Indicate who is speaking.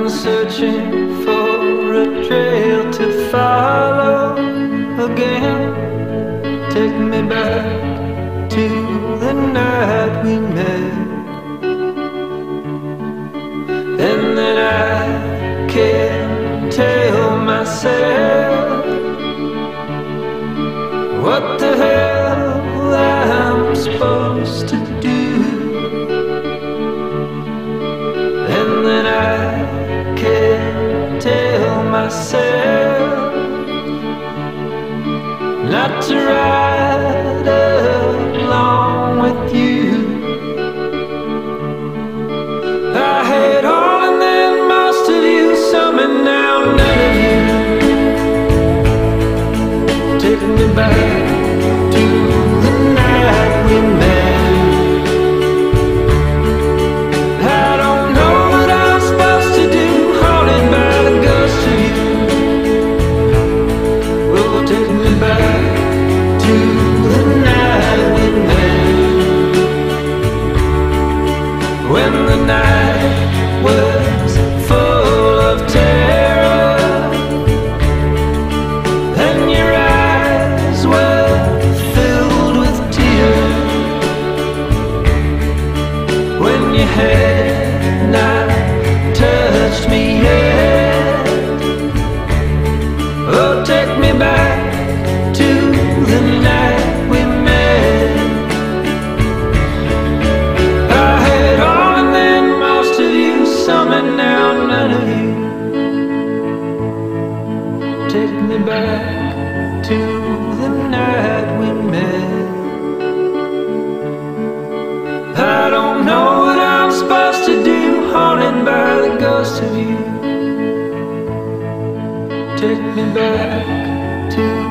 Speaker 1: searching for a trail to follow again. Take me back to the night we met, and then I can't tell myself what the hell I'm supposed to do. And then I can't tell myself not to ride along with you. I had all and then most of you, some and now none of you. Take me back to the night we met. I don't know what I'm supposed to do, haunted by the ghost of you. Oh, take me back to the night we met, when the night was full of terror and your eyes were filled with tears, when you had not touched me yet. Oh, take me back to the night we met. I had all and then most of you, some and now none of you. Take me back to the night we met. I don't know what I'm supposed to do, haunted by the ghost of you. Take me back to